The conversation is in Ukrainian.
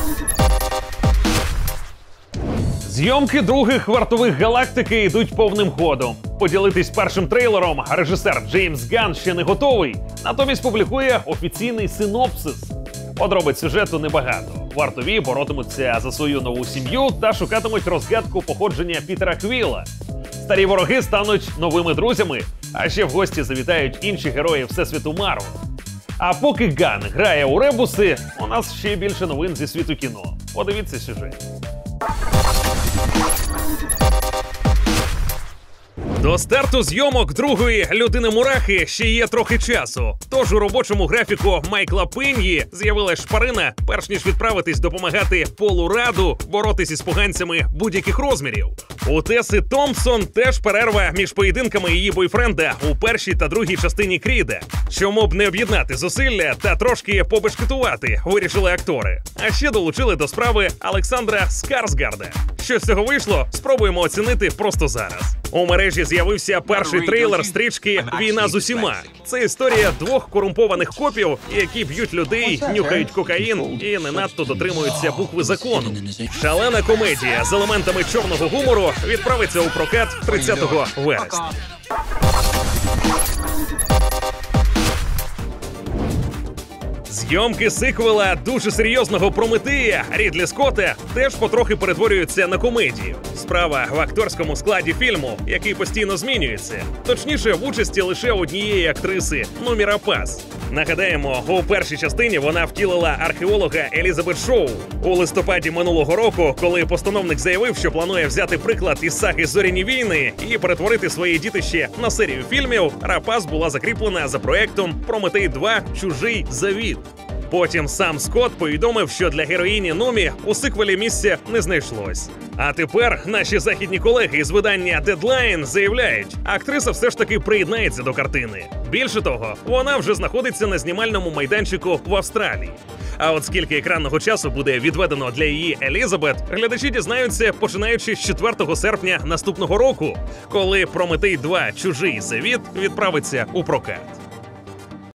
Зйомки других «Вартових галактики» йдуть повним ходом. Поділитись першим трейлером режисер Джеймс Ганн ще не готовий, натомість публікує офіційний синопсис. Подробиць сюжету небагато. Вартові боротимуться за свою нову сім'ю та шукатимуть розгадку походження Пітера Квілла. Старі вороги стануть новими друзями, а ще в гості завітають інші герої Всесвіту Марвел. А поки Ганн грає у ребуси, у нас ще більше новин зі світу кіно. Подивіться сюжет. До старту зйомок другої «Людини-мурахи» ще є трохи часу. Тож у робочому графіку Майкла Пеньї з'явилась шпарина, перш ніж відправитись допомагати Полу Раду боротись із поганцями будь-яких розмірів. У Теси Томпсон теж перерва між поєдинками її бойфренда у першій та другій частині Кріда. Чому б не об'єднати зусилля та трошки побешкетувати, вирішили актори. А ще долучили до справи Олександра Скарсгарда. Що з цього вийшло, спробуємо оцінити просто зараз. У мережі з'явився перший трейлер стрічки «Війна з усіма». Це історія двох корумпованих копів, які б'ють людей, нюхають кокаїн і не надто дотримуються букви закону. Шалена комедія з елементами чорного гумору відправиться у прокат 30 вересня. Зйомки сиквела дуже серйозного «Прометея» Рідлі Скотта теж потрохи перетворюються на комедію. Справа в акторському складі фільму, який постійно змінюється. Точніше, в участі лише однієї актриси – Нумі Рапаз. Нагадаємо, у першій частині вона втілила археолога Елізабет Шоу. У листопаді минулого року, коли постановник заявив, що планує взяти приклад із саги «Зоряні війни» і перетворити своє дітище на серію фільмів, Рапаз була закріплена за проектом «Прометей 2. Чужий завіт». Потім сам Скотт повідомив, що для героїні Нумі у сиквелі місця не знайшлось. А тепер наші західні колеги із видання Deadline заявляють, актриса все ж таки приєднається до картини. Більше того, вона вже знаходиться на знімальному майданчику в Австралії. А от скільки екранного часу буде відведено для її Елізабет, глядачі дізнаються, починаючи з 4 серпня наступного року, коли «Прометей 2. Чужий завіт» відправиться у прокат.